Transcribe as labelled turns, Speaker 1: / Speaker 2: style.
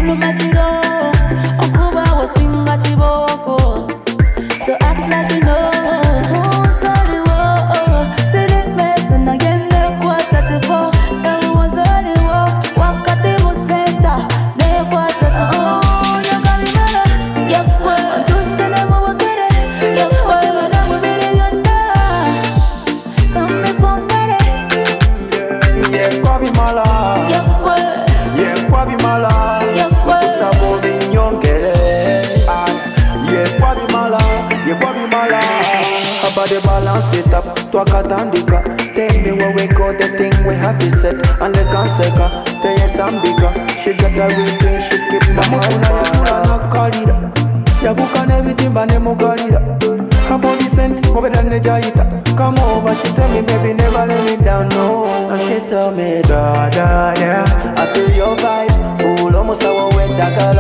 Speaker 1: So act like you know.
Speaker 2: The balance it up, twakatandika. Tell me where we go, the thing we have is set. And the conseka, tell you some bigger. She got the real thing, she keep my heart. Na kalida, yabuka everything but nemo kalida. About the scent, over than the jaita. Come over, she tell me baby never let me down, no. And she tell me da da da, I feel your vibe, full almost our wet.